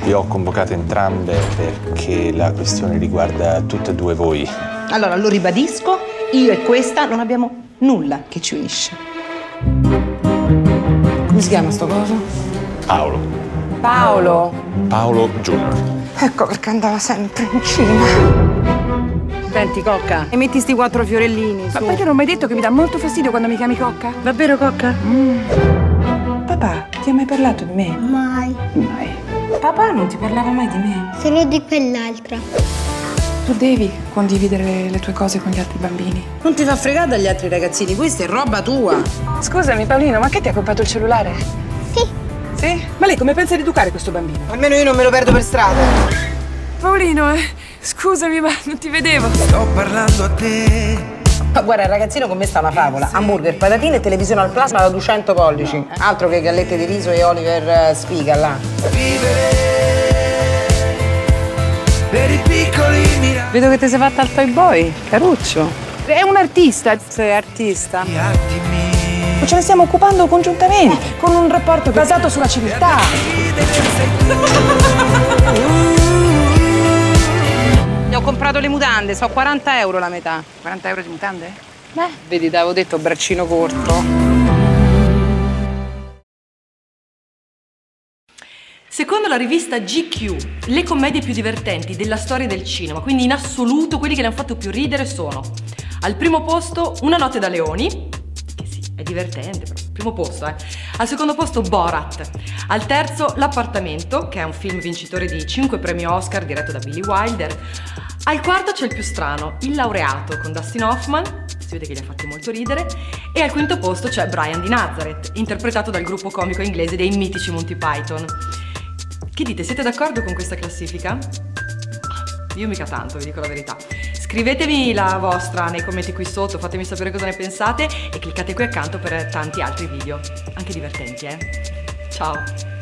Vi ho convocate entrambe perché la questione riguarda tutte e due voi. Allora, lo ribadisco, io e questa non abbiamo nulla che ci unisce. Come si chiama sto coso? Paolo. Paolo. Paolo Junior. Ecco perché andava sempre in Cina. Senti, Cocca, e metti sti 4 fiorellini, Ma su. poi ti non ho mai detto che mi dà molto fastidio quando mi chiami Cocca? Davvero, Cocca? Papà, ti ha mai parlato di me? Mai. Mai. Papà non ti parlava mai di me. Solo di quell'altra. Tu devi condividere le tue cose con gli altri bambini. Non ti fa fregare dagli altri ragazzini, questa è roba tua. Scusami, Paolino, ma che ti ha comprato il cellulare? Sì. Sì? Ma lei come pensa di educare questo bambino? Almeno io non me lo perdo per strada. Paolino, scusami, ma non ti vedevo. Sto parlando a te. Ma guarda, il ragazzino con me sta una favola. Hamburger, patatine e televisione al plasma da 200 pollici. Altro che gallette di riso e Oliver Sfiga, là. Vivere per i piccoli miracoli. Vedo che ti sei fatta al Toy Boy, caruccio. È un artista. Sei artista. Attimi. Ce ne stiamo occupando congiuntamente, con un rapporto basato sulla civiltà. Gli ho comprato le mutande, so 40 euro la metà. 40 euro di mutande? Vedi, t'avevo detto braccino corto. Secondo la rivista GQ, le commedie più divertenti della storia del cinema, quindi in assoluto quelli che le hanno fatto più ridere, sono: al primo posto Una notte da leoni, che sì, è divertente, però primo posto, Al secondo posto Borat. Al terzo L'appartamento, che è un film vincitore di 5 premi Oscar diretto da Billy Wilder. Al quarto c'è il più strano, Il laureato, con Dustin Hoffman, si vede che li ha fatti molto ridere. E al quinto posto c'è Brian di Nazareth, interpretato dal gruppo comico inglese dei mitici Monty Python. Che dite, siete d'accordo con questa classifica? Io mica tanto, vi dico la verità. Scrivetemi la vostra nei commenti qui sotto, fatemi sapere cosa ne pensate e cliccate qui accanto per tanti altri video, anche divertenti, Ciao!